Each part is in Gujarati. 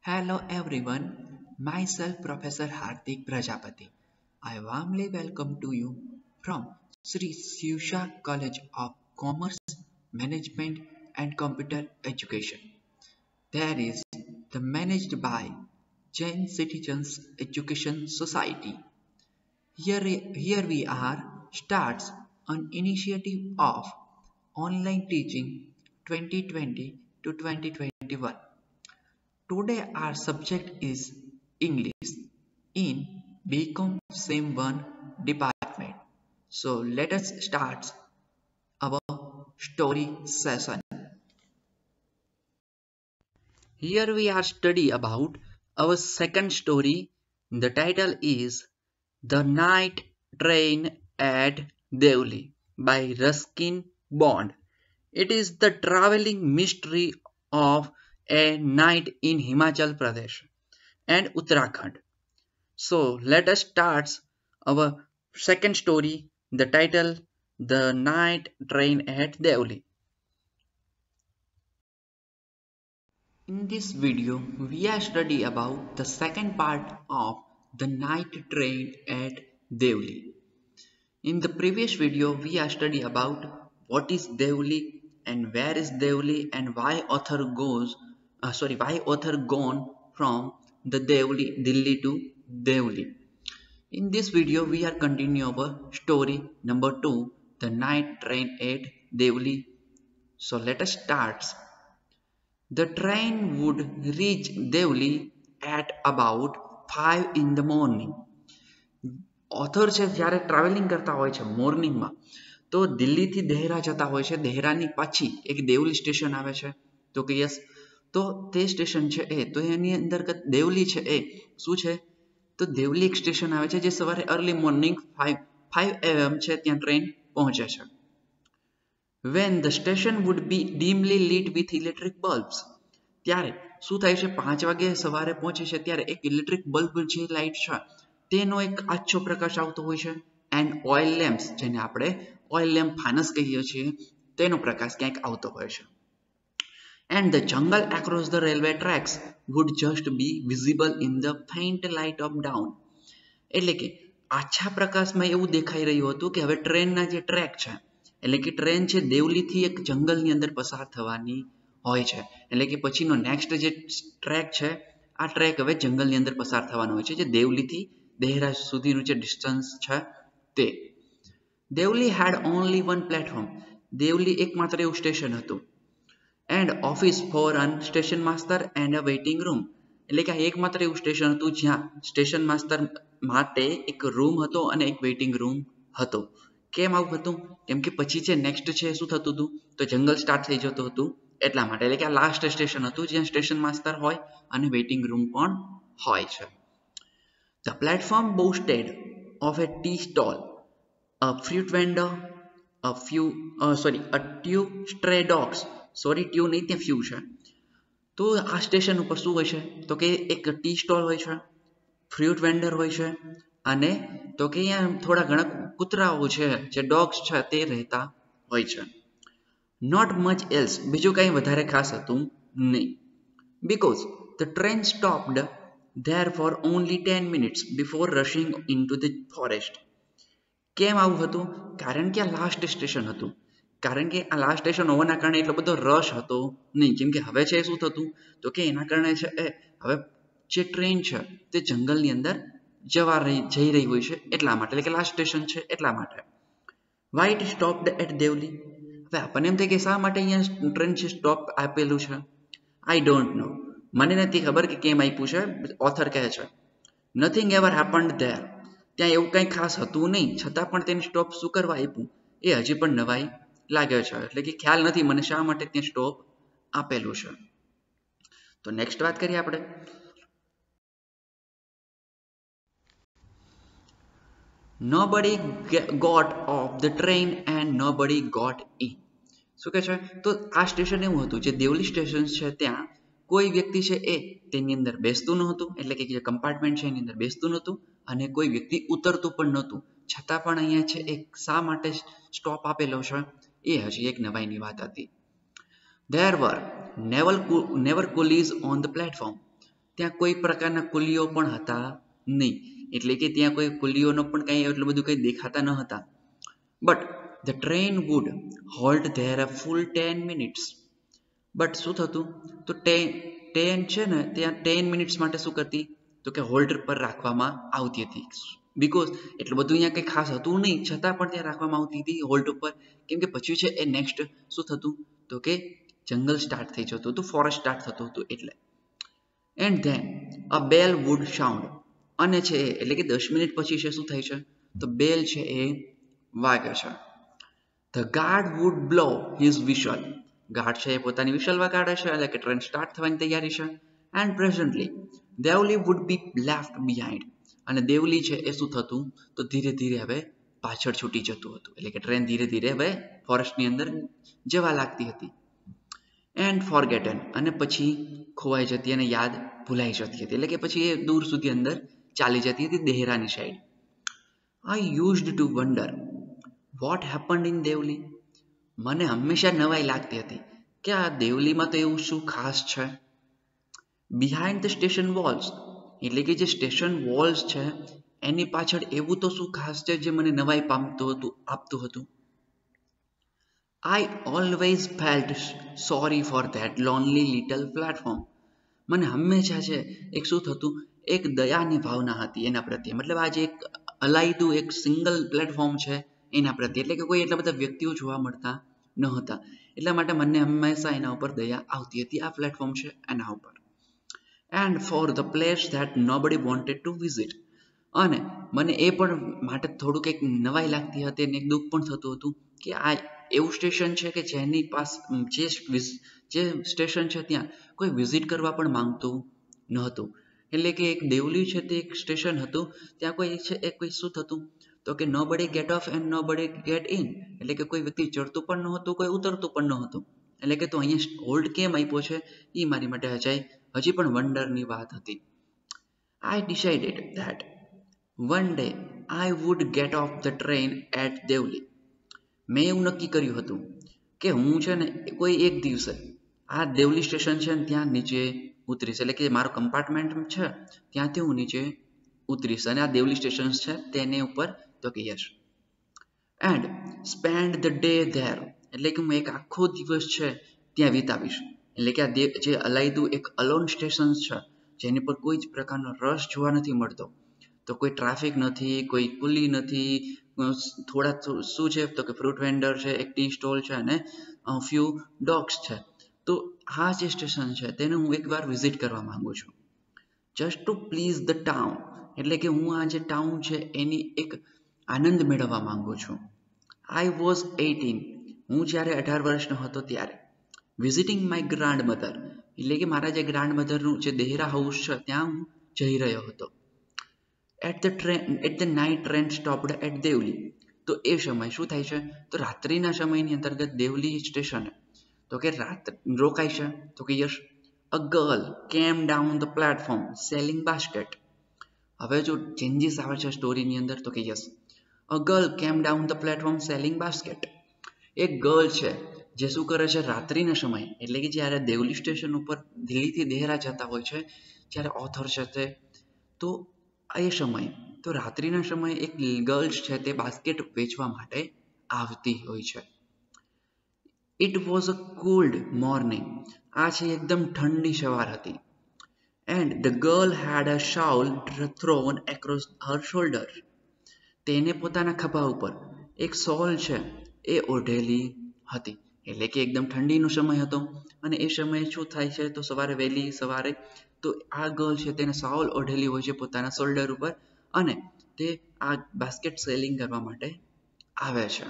Hello everyone, myself Professor Hardik Prajapati. I warmly welcome to you from Sri Sivsha College of Commerce, Management and Computer Education. There is the managed by Jain Citizens Education Society. Here we are starts an initiative of online teaching 2020 to 2021. Today our subject is English in BCom Sem 1 department. So let us start our story session. Here we are study about our second story. The title is The Night Train at Devli by Ruskin Bond. It is the traveling mystery of a night in Himachal Pradesh and Uttarakhand. So let us start our second story, the title The Night Train at Devli. In this video, we are study about the second part of the night train at Devli. In the previous video, we are study about what is Devli and where is Devli and why author gone from the Delhi to Devli. In this video, we are continue our story number 2, the night train at Devli. So let us start. The train would reach Devli at about 5 in the morning. ઓથર છે જ્યારે ટ્રાવેલિંગ કરતા હોય છે મોર્નિંગમાં તો દિલ્હીથી દેહરા જતા હોય છે દેહરાની પાછી એક દેવલી સ્ટેશન આવે છે તો કે યસ તો તે સ્ટેશન છે તો એની અંતર્ગત દેવલી છે શું છે તો દેવલી એક સ્ટેશન આવે છે જે સવારે અર્લી મોર્નિંગ 5 AM છે ત્યાં ટ્રેન પહોંચે છે when the station would be dimly lit with electric bulbs ત્યારે શું થાય છે 5 વાગે સવારે પહોંચે છે ત્યારે એક ઇલેક્ટ્રિક બલ્બ જે લાઇટ છે તેનો એક આછો પ્રકાશ આવતો હોય છે એન્ડ ઓઇલ લેમ્પ્સ જેને આપણે ઓઇલ લેમ્પ ફાનસ કહીએ છીએ તેનો પ્રકાશ ક્યાંક આવતો હોય છે and the jungle across the railway tracks would just be visible in the faint light of dawn એટલે કે આછા પ્રકાશમાં એવું દેખાઈ રહ્યું હતું કે હવે ટ્રેનના જે ટ્રેક છે એટલે કે ટ્રેન છે દેવલીથી એક જંગલની અંદર પસાર થવાની હોય છે એટલે કે પછીનો નેક્સ્ટ જે ટ્રેક છે આ ટ્રેક હવે જંગલની અંદર પસાર થવાનો હોય છે જે દેવલીથી દેહરા સુધીનું જે ડિસ્ટન્સ છે તે Deoli had only one platform Deoli એકમાત્ર એવું સ્ટેશન હતું and office for an station master and a waiting room એટલે કે આ એકમાત્ર એવું સ્ટેશન હતું જ્યાં સ્ટેશન માસ્ટર માટે એક રૂમ હતો અને એક વેઇટિંગ રૂમ હતો કેમ આવું હતું કેમ કે પછી જે નેક્સ્ટ છે શું થતું હતું તો જંગલ સ્ટાર્ટ થઈ જતું હતું એટલા માટે એટલે કે આ લાસ્ટ સ્ટેશન હતું જ્યાં સ્ટેશન માસ્ટર હોય અને વેઇટિંગ રૂમ પણ હોય છે The platform boasted of a tea stall, a fruit vendor, a few stray dogs. Sorry two નહીં ત્યાં ફ્યુ છે તો આ સ્ટેશન ઉપર શું હોય છે તો કે એક ટી સ્ટોલ હોય છે ફ્રૂટ વેન્ડર હોય છે અને તો કે અહીંયા થોડા ઘણા કૂતરાઓ છે જે ડોગ્સ છે તે રહેતા હોય છે નોટ મચ એલ્સ બીજું કંઈ વધારે ખાસ હતું નહીં because the train stopped there for only 10 minutes before rushing into the forest કેમ આવું હતું કારણ કે આ લાસ્ટ સ્ટેશન હતું કારણ કે આ લાસ્ટ સ્ટેશન હોવાના કારણે એટલો બધો રશ હતો નહીં કેમ કે હવે છે શું થતું તો કે એના કારણે છે હવે જે ટ્રેન છે તે જંગલની અંદર જઈ રહી હોય છે એટલા માટે એટલે કે લાસ્ટ સ્ટેશન છે એટલા માટે why it stopped at Devli હવે આપણને એમ થાય કે શા માટે અહીંયા ટ્રેન છે સ્ટોપ આપેલું છે આઈ ડોન્ટ નો મને નથી ખબર કે કેમ આપ્યું છે ઓથર કહે છે નથિંગ એવર હેપન્ડ ધેર ત્યાં એવું કંઈ ખાસ હતું નહીં છતાં પણ તેને સ્ટોપ શું કરવા આપ્યું એ હજી પણ નવાઈ લાગે છે એટલે કે ખ્યાલ નથી મને શા માટે ત્યાં સ્ટોપ આપેલું છે તો નેક્સ્ટ વાત કરીએ આપણે nobody got off the train and nobody got in શું કહે છે તો આ સ્ટેશન એવું હતું જે દેવલી સ્ટેશન છે ત્યાં કોઈ વ્યક્તિ છે તેની અંદર બેસતું નહોતું એટલે કે જે કમ્પાર્ટમેન્ટ છે એની અંદર બેસતું નહોતું અને કોઈ વ્યક્તિ ઉતરતું પણ નહોતું છતાં પણ અહીંયા છે એક શા માટે સ્ટોપ આપેલો છે એ હજી એક નવાઈની વાત હતી There were never coolies on the platform ત્યાં કોઈ પ્રકારના કુલીઓ પણ હતા નહીં, એટલે કે ત્યાં કોઈ કુલીઓનો પણ કંઈ એટલું બધું કંઈ દેખાતા ન હતા. But the train would hold there a full 10 minutes. But શું થતું, તો ટ્રેન છે ને ત્યાં 10 મિનિટ્સ માટે શું કરતી, તો કે હોલ્ડ પર રાખવામાં આવતી હતી. બિકોઝ એટલું બધું અહીંયા કંઈ ખાસ હતું નહીં, છતાં પણ ત્યાં રાખવામાં આવતી હતી હોલ્ડ ઉપર, કેમ કે પછી છે એ નેક્સ્ટ શું થતું, તો કે જંગલ સ્ટાર્ટ થઈ જતું હતું, ફોરેસ્ટ સ્ટાર્ટ થતું હતું એટલે. And then a bell would sound, અને છે એટલે કે 10 મિનિટ પછી છે શું થાય છે, તો બેલ છે એ વાગે છે. The guard would blow his whistle, guard છે એ પોતાની વિશલ વગાડે છે, એટલે કે ટ્રેન સ્ટાર્ટ થવાની તૈયારી છે. And presently Deoli would be left behind, અને દેવલી છે એ શું થતું, તો ધીરે ધીરે હવે પાછળ છૂટી જતું હતું, એટલે કે ટ્રેન ધીરે ધીરે હવે ફોરેસ્ટની અંદર જવા લાગતી હતી. એન્ડ ફોરગેટન, અને પછી ખોવાઈ જતી અને યાદ ભૂલાઈ જતી હતી, એટલે કે પછી એ દૂર સુધી અંદર ચાલી જતી હતી દેહરાની side. I used to wonder what happened in Deoli, મને હંમેશા નવાઈ લાગતી હતી કે આ દેવલીમાં તો એવું શું ખાસ છે. બિહાઇન્ડ ધ સ્ટેશન વોલ્સ, એટલે કે જે સ્ટેશન વોલ્સ છે એની પાછળ એવું તો શું ખાસ છે જે મને નવાઈ આપતું હતું. I always felt sorry for that lonely little platform, મને હંમેશા છે એક શું થતું, એક દયાની ભાવના હતી એના પ્રત્યે, મતલબ આજે એક અલાયદું એક સિંગલ પ્લેટફોર્મ છે એના પ્રત્યે, એટલે કે કોઈ એટલા બધા વ્યક્તિઓ જોવા મળતા ન હતા, એટલા માટે મને હંમેશા એના ઉપર દયા આવતી હતી. આ પ્લેટફોર્મ છે એના ઉપર. And for the place that nobody wanted to visit, અને મને એ પણ માટે થોડુંક એક નવાઈ લાગતી હતી અને એક દુઃખ પણ થતું હતું કે આ એવું સ્ટેશન છે કે જેની પાસ જે સ્ટેશન છે ત્યાં કોઈ વિઝિટ કરવા પણ માંગતું ન હતું. એટલે કે એક દેવલી છે તે એક સ્ટેશન હતું, ત્યાં કોઈ છે એ કોઈ શું થતું, તો કે nobody get off and nobody get in, એટલે કે કોઈ વ્યક્તિ ચડતું પણ ન હતું, કોઈ ઉતરતું પણ ન હતું, એટલે કે તો અહીંયા હોલ્ડ કેમ આપ્યો છે એ મારી માટે હજી પણ વન્ડરની વાત હતી. I decided that one day I would get off the train at Devli. મેં એવું નક્કી કર્યું હતું કે હું છે ને કોઈ એક દિવસે આ દેવલી સ્ટેશન છે ને ત્યાં નીચે ઉતરીશ, એટલે કે મારું કમ્પાર્ટમેન્ટ છે ત્યાંથી હું નીચે ઉતરીશ અને આ દેવલી સ્ટેશન છે તેની ઉપર તો કે yes. And spend the day there, એટલે કે હું એક આખો દિવસ છે ત્યાં વિતાવીશ, એટલે કે આ જે અલાયદું એક અલોન સ્ટેશન છે જેની પર કોઈ જ પ્રકારનો રસ જોવા નથી મળતો, તો કોઈ ટ્રાફિક નથી, કોઈ કુલી નથી, થોડા શું છે તો કે ફ્રૂટ વેન્ડર છે, એક ટી સ્ટોલ છે અને ફ્યુ ડોગ્સ છે. તો આ જે સ્ટેશન છે તેને હું એકવાર વિઝિટ કરવા માંગુ છું, just to please the town, એટલે કે હું આ જે ટાઉન છે એની એક આનંદ મેળવવા માંગુ છું. આઈ વોઝ 18, હું જ્યારે 18 વર્ષનો હતો ત્યારે. વિઝિટિંગ માય ગ્રાન્ડ મધર, એટલે કે મારા જે ગ્રાન્ડ મધરનું જે દેહરા હાઉસ છે ત્યાં હું જઈ રહ્યો હતો. At the night train stopped at Deoli, તો એ સમય શું થાય છે, તો રાત્રિના સમયની અંતર્ગત દેવલી સ્ટેશને તો કે રાત રોકાય છે, તો કે yes. A girl came down the platform selling basket, હવે જો ચેન્જીસ આવે છે સ્ટોરીની અંદર તો કે yes. A girl came down the platform selling basket, એક ગર્લ છે જે શું કરે છે રાત્રિના સમય, એટલે કે જ્યારે દેવલી સ્ટેશન ઉપર દિલ્હીથી દેહરા જતા હોય છે જ્યારે ઓથર છે તે, તો એ સમય તો રાત્રિના સમયે એક ગર્લ્સ છે તે બાસ્કેટ વેચવા માટે આવતી હોય છે. It was a cold morning, આ છે એકદમ ઠંડી સવાર હતી. And the girl had a shawl thrown across her shoulder, તેને પોતાના ખભા ઉપર એક શોલ છે એ ઓઢેલી હતી, એટલે કે એકદમ ઠંડીનો સમય હતો અને એ સમયે શું થાય છે તો સવારે વહેલી સવારે તો આ ગર્લ છે તેને શાઉલ ઓઢેલી હોય છે પોતાના શોલ્ડર ઉપર અને તે આ બાસ્કેટ સેલિંગ કરવા માટે આવે છે.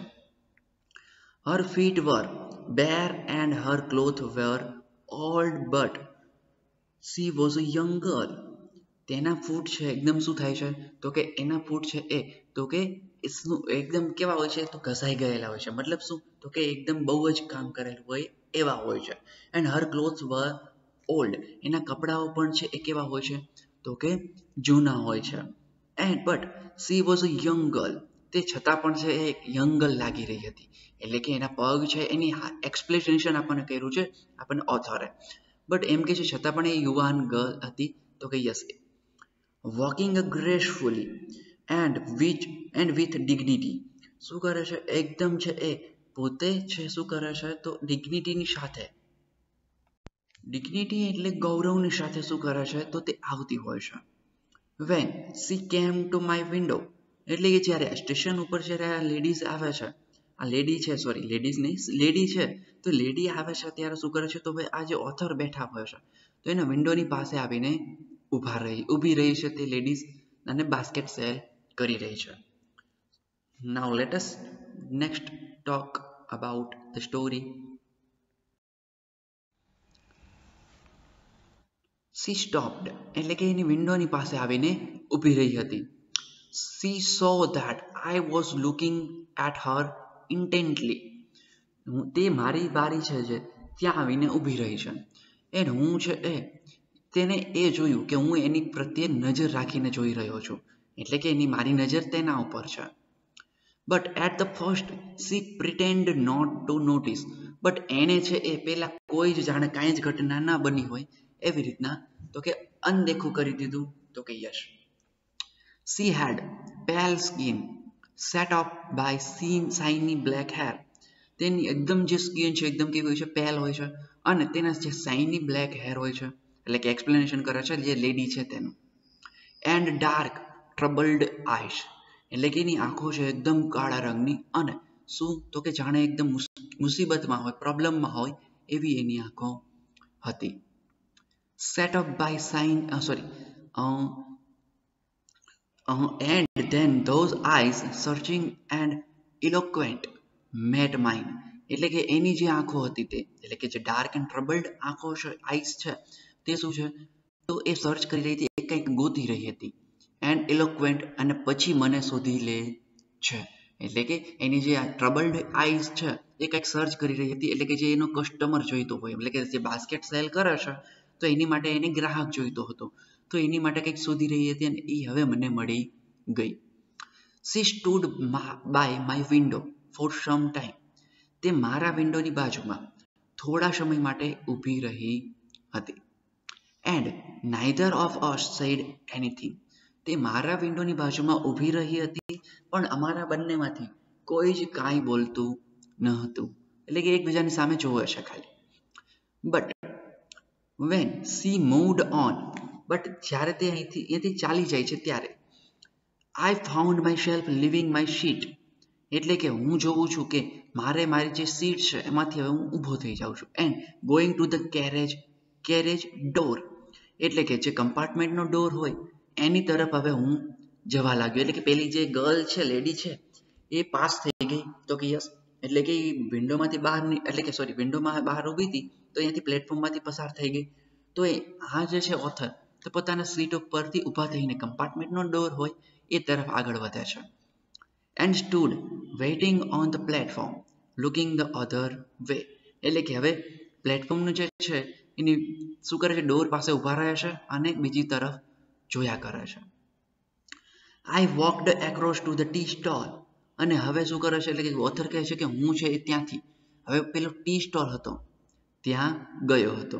Her feet were bare and her cloth were old but she was a young girl, તેના ફૂટ છે એકદમ શું થાય છે તો કે એના ફૂટ છે એ તો કે એકદમ કેવા હોય છે તો ઘસાઈ ગયેલા હોય છે, મતલબ શું તો કે એકદમ બહુ જ કામ કરેલું હોય એવા હોય છે. And her clothes were old, એના કપડાઓ પણ છે એ કેવા હોય છે તો કે જૂના હોય છે. And but she was a young girl, તે છતાં પણ છે એ યંગ ગર્લ લાગી રહી હતી, એટલે કે એના પગ છે એની એક્સપ્લેનેશન આપણને કર્યું છે આપણને ઓથરે, બટ એમ કે છે છતાં પણ એ યુવાન ગર્લ હતી તો કે yes. Walking gracefully and with dignity. શું કરે છે? એકદમ છે એ પોતે છે શું કરે છે? તો ડિગ્નિટીની સાથે, ડિગ્નિટી એટલે ગૌરવની સાથે શું કરે છે? તો તે આવતી હોય છે. When she came to my window, એટલે કે જ્યારે સ્ટેશન ઉપર જ્યારે આ લેડીઝ આવે છે, આ લેડી છે, સોરી લેડીઝ નહીં, લેડી છે, તો લેડી આવે છે ત્યારે શું કરે છે? તો ભાઈ આ જે ઓથર બેઠા હોય છે તો એના વિન્ડોની પાસે આવીને ઊભી રહી છે તે લેડીઝ અને બાસ્કેટ સેલ કરી રહી છે. Now let us next talk about the story. She stopped એટલે કે એની વિન્ડોની પાસે આવીને ઊભી રહી હતી. She saw that I was looking at her intently. તે મારી બારી છે જે ત્યાં આવીને ઊભી રહી છે એન્ડ હું છે તેને એ જોયું કે હું એની પ્રત્યે નજર રાખીને જોઈ રહ્યો છું, એટલે કે મારી નજર તેના ઉપર છે. But at the first she pretend not to notice. But એને છે એ પહેલા કોઈ જ જાણે કાંઈ જ ઘટના ના બની હોય એવી રીતના તો કે અનદેખું કરી દીધું. તો કે yes. She had pale skin set off by shiny black hair. તેની એકદમ જે સ્કિન છે એકદમ કેવી હોય છે? પેલ હોય છે અને તેના જે શાઇની બ્લેક હેર હોય છે, એટલે કે એક્સપ્લેનેશન કરે છે જે લેડી છે તેનું. એન્ડ ડાર્ક ટ્રબલ્ડ આઈસ, એટલે કે એની આંખો છે એકદમ કાળા રંગની અને શું? તો કે જાણે એકદમ મુસીબતમાં હોય, પ્રોબ્લેમમાં હોય એવી એની આંખો હતી. Set up by shine and then those eyes searching and eloquent met mine. એટલે કે એની જે આંખો હતી તે, એટલે કે જે ડાર્ક એન્ડ ટ્રબલ્ડ આંખો છે, આઈસ છે, તે શું છે? તો એ સર્ચ કરી રહી હતી, એ કંઈક ગોતી રહી હતી. એન્ડ ઇલોક્વેન્ટ અને પછી મને શોધી લે છે. એટલે કે એની જે આ ટ્રબલ્ડ આઈસ છે એ કંઈક સર્ચ કરી રહી હતી, એટલે કે જે એનો કસ્ટમર જોઈતો હોય, એટલે કે જે બાસ્કેટ સેલ કરે છે તો એની માટે એને ગ્રાહક જોઈતો હતો, તો એની માટે કંઈક શોધી રહી હતી અને એ હવે મને મળી ગઈ. She stood by my window for some time. તે મારા વિન્ડોની બાજુમાં થોડા સમય માટે ઊભી રહી હતી. And neither of us said anything. તે મારા વિન્ડોની બાજુમાં ઊભી રહી હતી પણ અમારા બંનેમાંથી કોઈ જ કાંઈ બોલતું ન હતું, એટલે કે એકબીજાની સામે જોવે છે ખાલી. But when she moved on, but જ્યારે તે અહીંથી ચાલી જાય છે ત્યારે I found myself leaving my seat. એટલે કે હું જોઉં છું કે મારી જે સીટ છે એમાંથી હવે હું ઊભો થઈ જાઉં છું. And going to the carriage door, એટલે કે જે કમ્પાર્ટમેન્ટનો ડોર હોય એની તરફ હવે હું જવા લાગ્યો. એટલે કે પેલી જે ગર્લ છે, લેડી છે, એ પાસ થઈ ગઈ. તો કે યસ, એટલે કે વિન્ડોમાંથી બહાર, એટલે કે સોરી વિન્ડોમાં બહાર ઊભી હતી તો અહીંયાથી પ્લેટફોર્મમાંથી પસાર થઈ ગઈ. તો આ જે છે ઓથર તો પોતાના સીટ ઉપરથી ઊભા થઈને કમ્પાર્ટમેન્ટનો ડોર હોય એ તરફ આગળ વધે છે. And stood waiting on the platform looking the other way. એટલે કે હવે પ્લેટફોર્મનું જે છે એની શું કરે છે? ડોર પાસે ઊભા રહે છે અને બીજી તરફ જોયા કરે છે. I walked across to the tea stall. અને હવે શું કરે છે? એટલે કે ઓથર કહે છે કે હું છે એ ત્યાંથી હવે પેલો ટી સ્ટોલ હતો ત્યાં ગયો હતો.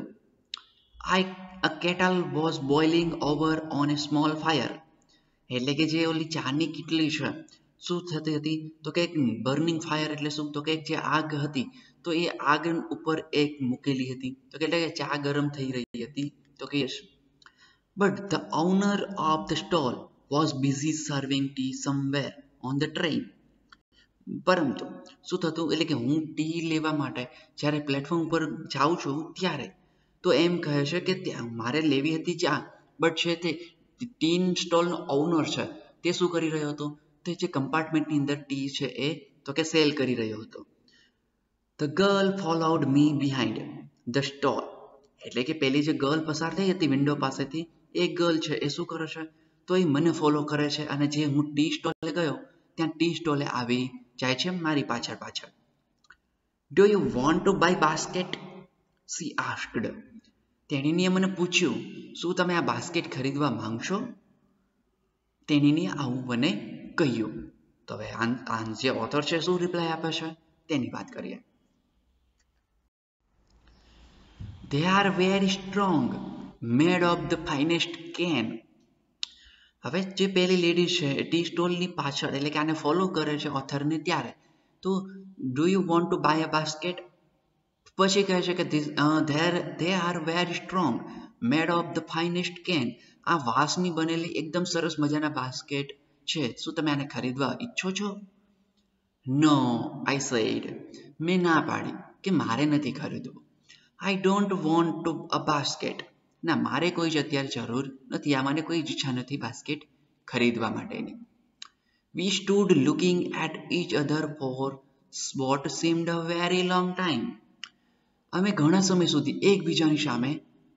A kettle was boiling over on a small fire. એટલે કે જે ઓલી ચાની કીટલી છે શું થતી હતી? તો કે એક બર્નિંગ ફાયર, એટલે શું? તો કે જે આગ હતી તો એ આગ ઉપર એક મૂકેલી હતી, તો કે એટલે કે ચા ગરમ થઈ રહી હતી. તો કે yes. But the owner of the stall was busy serving tea somewhere on the train. પરંતુ શું થતું? એટલે કે હું ટી લેવા માટે જ્યારે પ્લેટફોર્મ ઉપર જાઉં છું ત્યારે તો એમ કહે છે કે ત્યાં મારે લેવી હતી ચા, બટ છે તે ટી સ્ટોલનો ઓનર છે તે શું કરી રહ્યો હતો? તે જે કમ્પાર્ટમેન્ટની અંદર ટી છે એ તો કે સેલ કરી રહ્યો હતો. The girl followed me behind the stall. એટલે કે પેલી જે ગર્લ પસાર થઈ હતી વિન્ડો પાસેથી, એ ગર્લ છે એ શું કરે છે? તો એ મને ફોલો કરે છે અને જે હું ટી સ્ટોલે ગયો ત્યાં ટી સ્ટોલે આવી જાય છે મારી પાછળ. Do you want to buy basket? She asked. તેણીએ મને પૂછ્યું, શું તમે આ બાસ્કેટ ખરીદવા માંગશો? તેણીએ આવું મને કહ્યું. તો હવે આ જે ઓથર છે શું રિપ્લાય આપે છે તેની વાત કરીએ. They are very strong made of the finest cane. હવે જે પેલી લેડી છે ટી સ્ટોલની પાછળ એટલે કે આને ફોલો કરે છે ઓથરને ત્યારે તો do you want to buy a basket પછી કહે છે કે they are very strong made of the finest cane. આ વાંસની બનેલી એકદમ સરસ મજાના બાસ્કેટ છે, શું તમે આને ખરીદવા ઈચ્છો છો? No I said. મેં ના પાડી કે મારે નથી ખરીદવું. I don't want to a basket. ના, મારે કોઈ જ અત્યારે જરૂર નથી, આ મને કોઈ જ ઈચ્છા નથી બાસ્કેટ ખરીદવા માટેની. We stood looking at each other for what seemed a very long time. અમે ઘણા સમય સુધી એકબીજાની સામે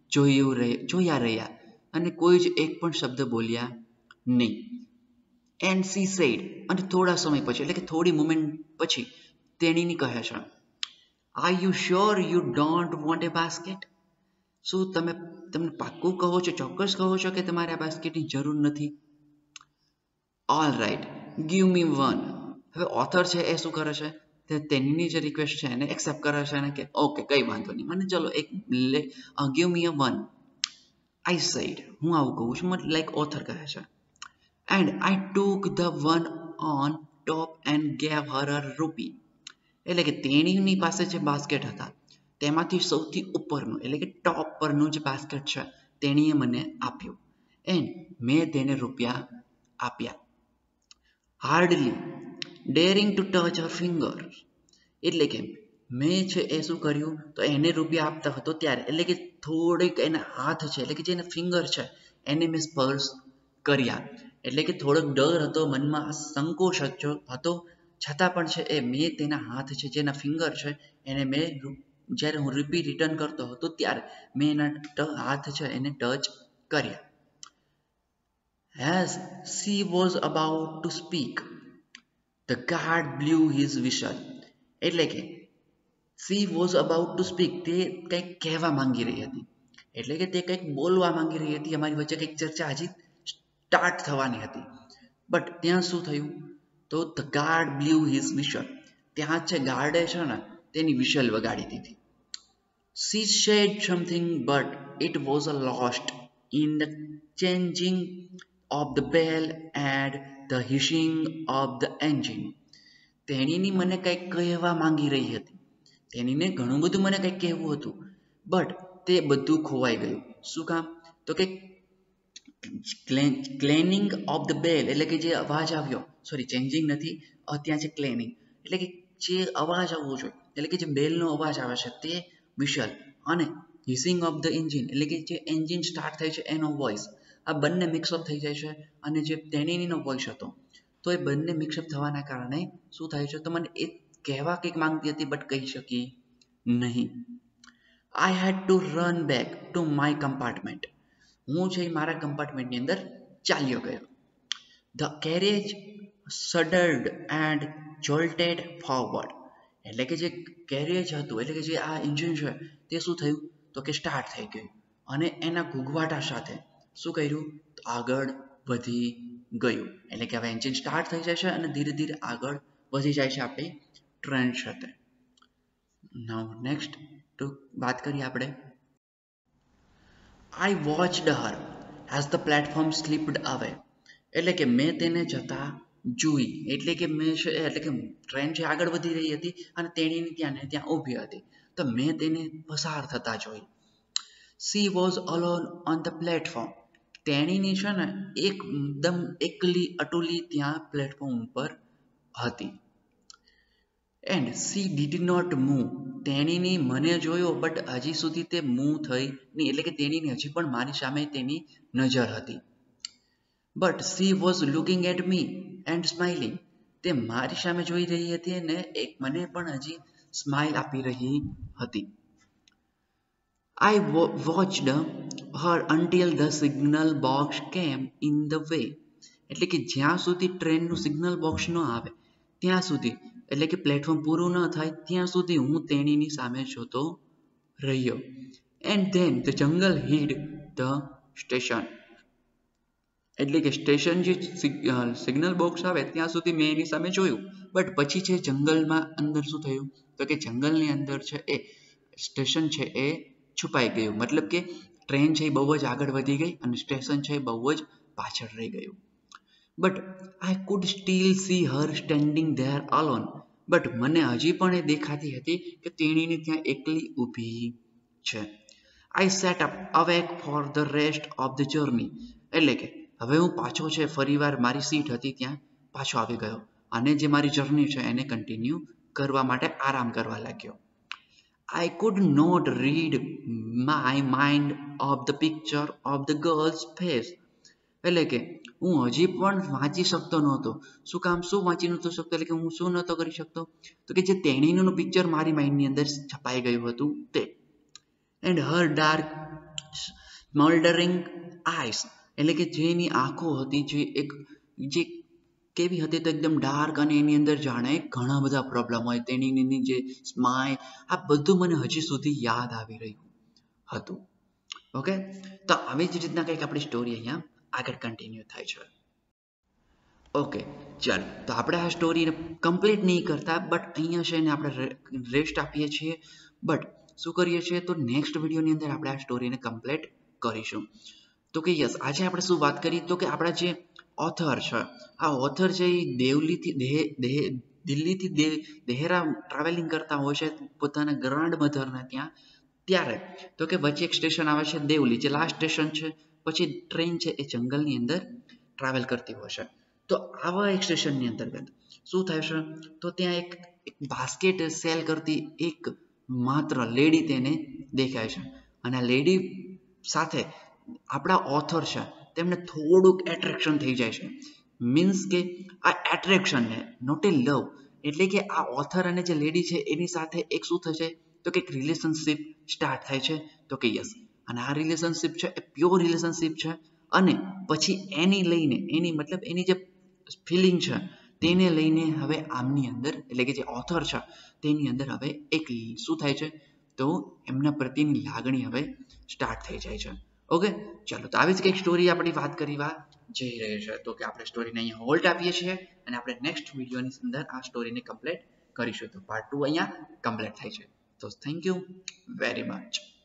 જોયા રહ્યા અને કોઈ જ એક પણ શબ્દ બોલ્યા નહીં. And she said. અને થોડા સમય પછી એટલે કે થોડી મોમેન્ટ પછી તેણીની કહે છે, are you sure you don't want a basket. શું તમને પાક્કું કહો છો, ચોક્કસ કહો છો કે તમારે આ બાસ્કેટની જરૂર નથી? All right, give me one. હવે ઓથર છે એ શું કરે છે, તેની જે રિક્વેસ્ટ છે એને એક્સેપ્ટ કરે છે અને કે ઓકે કંઈ વાંધો નહીં, મને ચલો એક give me a one. I said. હું આવું કહું છું, મતલબ લાઈક ઓથર કહે છે. And I took the one on top and gave her a rupee. એટલે કે તેણીની પાસે જે બાસ્કેટ હતા તેમાંથી સૌથી ઉપરનું એટલે કે ટોપ પરનું જે બાસ્કેટ છે તેણીએ મને આપ્યું એન્ડ મેં તેને રૂપિયા આપ્યા. Hardly daring to touch her finger. એટલે કે મેં છે એ શું કર્યું તો એને રૂપિયા આપતા હતો ત્યારે એટલે કે થોડીક એના હાથ છે એટલે કે જે એના ફિંગર છે એને મેં સ્પર્શ કર્યા. એટલે કે થોડોક ડર હતો મનમાં, સંકોચ હતો, છતાં પણ છે એ મેં તેના હાથ છે જેના ફિંગર છે એને મેં જ્યારે હું રૂપી રિટર્ન કરતો હતો ત્યારે મેં એના હાથ છે એને ટચ કર્યા. As she was about to speak, the guard blew his whistle. એટલે કે she was about to speak, તે કંઈક કહેવા માંગી રહી હતી એટલે કે તે કંઈક બોલવા માંગી રહી હતી, અમારી વચ્ચે કંઈક ચર્ચા હજી સ્ટાર્ટ થવાની હતી. બટ ત્યાં શું થયું તો the guard blew his whistle. ત્યાં છે ગાર્ડે છે ને તેની વિશલ વગાડી દીધી. She said something but it was lost in the changing of the bell and the hissing of the engine. તેણીની મને કંઈક કહેવા માંગી રહી હતી, તેણીને ઘણું બધું મને કંઈક કહેવું હતું બટ તે બધું ખોવાઈ ગયું. શું કામ તો કે ક્લેનિંગ ઓફ ધ બેલ એટલે કે જે અવાજ આવ્યો, સોરી ચેન્જિંગ નથી, ત્યાં છે ક્લેનિંગ એટલે કે જે અવાજ આવવો જોઈએ એટલે કે જે બેલનો અવાજ આવે છે તે વિશલ અને હિસિંગ ઓફ ધ એન્જિન એટલે કે જે એન્જિન સ્ટાર્ટ થાય છે એનો વોઇસ, આ બંને મિક્સઅપ થઈ જાય છે અને જે તેણીનો વોઇસ હતો તો એ બંને મિક્સઅપ થવાના કારણે શું થાય છે તો મને એ કહેવા કંઈક માંગતી હતી બટ કહી શકી નહીં. I had to run back to my compartment. હું છે મારા કમ્પાર્ટમેન્ટની અંદર ચાલ્યો ગયો. The carriage shuddered and jolted forward. એટલે કે જે કેરેજ હતું એટલે કે જે આ એન્જિન છે તે શું થયું તો કે સ્ટાર્ટ થઈ ગયું અને એના ઘૂઘવાટા સાથે શું કર્યું તો આગળ વધી ગયું. એટલે કે હવે એન્જિન સ્ટાર્ટ થઈ જાય છે અને ધીરે ધીરે આગળ વધી જાય છે આપણી ટ્રેન સાથે. નાઉ નેક્સ્ટ તો વાત કરીએ આપણે. I watched her as the platform slipped away. એટલે કે મેં તેને જતા જોઈ એટલે કે મેં એટલે કે ટ્રેન છે આગળ વધી રહી હતી અને તેણીની ત્યાં ઊભી હતી તો મેં તેને પસાર થતા જોઈ. She was alone on the platform. તેણીની છે ને એકદમ એકલી અટુલી ત્યાં પ્લેટફોર્મ ઉપર હતી. And she did not move. તેણીની મને જોયો બટ હજી સુધી તે મૂવ થઈ નહીં એટલે કે તેણીની હજી પણ મારી સામે તેની નજર હતી. But she was looking at me and smiling. તે મારી સામે જોઈ રહી હતી અને એક મને પણ હજી સ્માઇલ આપી રહી હતી. I watched her until the signal box came in the way. એટલે કે જ્યાં સુધી ટ્રેનનું સિગ્નલ બોક્સ ન આવે ત્યાં સુધી એટલે કે પ્લેટફોર્મ પૂરું ન થાય ત્યાં સુધી હું તેણીની સામે જોતો રહ્યો. And then the jungle hid the station. એટલે કે સ્ટેશન જે સિગ્નલ બોક્સ આવે ત્યાં સુધી મેં એની સામે જોયું બટ પછી છે જંગલમાં અંદર શું થયું તો કે જંગલની અંદર છે એ સ્ટેશન છે એ છુપાઈ ગયું. મતલબ કે ટ્રેન છે એ બહુ જ આગળ વધી ગઈ અને સ્ટેશન છે એ બહુ જ પાછળ રહી ગયું. But I could still see her standing there alone. But મને હજી પણ એ દેખાતી હતી કે તેણીને ત્યાં એકલી ઊભી છે. I sat up awake for the rest of the journey. એટલે કે હવે હું પાછો છે ફરીવાર મારી સીટ હતી ત્યાં પાછો આવી ગયો અને જે મારી જર્ની છે એને કન્ટિન્યુ કરવા માટે આરામ કરવા લાગ્યો. I could not read my mind of the picture of the girl's face. એટલે કે હું હજી પણ વાંચી શકતો નહોતો. શું કામ? શું વાંચી નહોતો શકતો? એટલે કે હું શું નહોતો કરી શકતો? તો કે જે તેણીનું પિક્ચર મારી માઇન્ડની અંદર છપાઈ ગયું હતું તે. And her dark smouldering eyes. એટલે કે જેની આંખો હતી જે કેવી હતી તો એકદમ ડાર્ક અને એની અંદર જાણે ઘણા બધા પ્રોબ્લેમ હોય. તેણીની જે સ્માઇલ આ બધું મને હજી સુધી યાદ આવી રહ્યું હતું. ઓકે, તો આવી જ રીતના કંઈક આપણી સ્ટોરી અહીંયા આગળ કન્ટિન્યુ થાય છે. ઓકે, ચાલો તો આપણે આ સ્ટોરીને કમ્પ્લીટ નહીં કરતા, બટ અહીંયા છે ને આપણે રેસ્ટ આપીએ છીએ. બટ શું કરીએ છીએ તો નેક્સ્ટ વિડીયોની અંદર આપણે આ સ્ટોરીને કમ્પ્લીટ કરીશું. તો કે યસ, આજે આપણે શું વાત કરી તો કે આપણા જે ઓથર છે, આ ઓથર છે એ દિલ્હીથી દેહરા ટ્રાવેલિંગ કરતા હોય છે પોતાના ગ્રાન્ડ મધરના ત્યાં. ત્યારે તો કે વચ્ચે એક સ્ટેશન આવે છે દેવલી, જે લાસ્ટ સ્ટેશન છે. પછી ટ્રેન છે એ જંગલની અંદર ટ્રાવેલ કરતી હોય છે. તો આવા એક સ્ટેશનની અંતર્ગત શું થાય છે તો ત્યાં એક બાસ્કેટ સેલ કરતી એક માત્ર લેડી તેને દેખાય છે. અને આ લેડી સાથે આપણા ઓથર છે તેમને થોડુંક એટ્રેક્શન થઈ જાય છે. મીન્સ કે આ એટ્રેક્શનને નોટ એ લવ, એટલે કે આ ઓથર અને જે લેડી છે એની સાથે એક શું થશે તો કે એક રિલેશનશિપ સ્ટાર્ટ થાય છે. તો કે યસ, અને આ રિલેશનશિપ છે એ પ્યોર રિલેશનશિપ છે. અને પછી એની લઈને એની જે ફિલિંગ છે તેને લઈને હવે આમની અંદર એટલે કે જે ઓથર છે તેની અંદર હવે એક શું થાય છે તો એમના પ્રત્યેની લાગણી હવે સ્ટાર્ટ થઈ જાય છે. ઓકે, ચાલો તો આવી જ કંઈક સ્ટોરી આપણી વાત કરવા જઈ રહી છે. તો કે આપણે સ્ટોરીને અહીંયા હોલ્ડ આપીએ છીએ અને આપણે નેક્સ્ટ વિડીયોની અંદર આ સ્ટોરીને કમ્પ્લીટ કરીશું. તો પાર્ટ 2 અહીંયા કમ્પ્લીટ થાય છે. તો થેન્ક યુ વેરી મચ.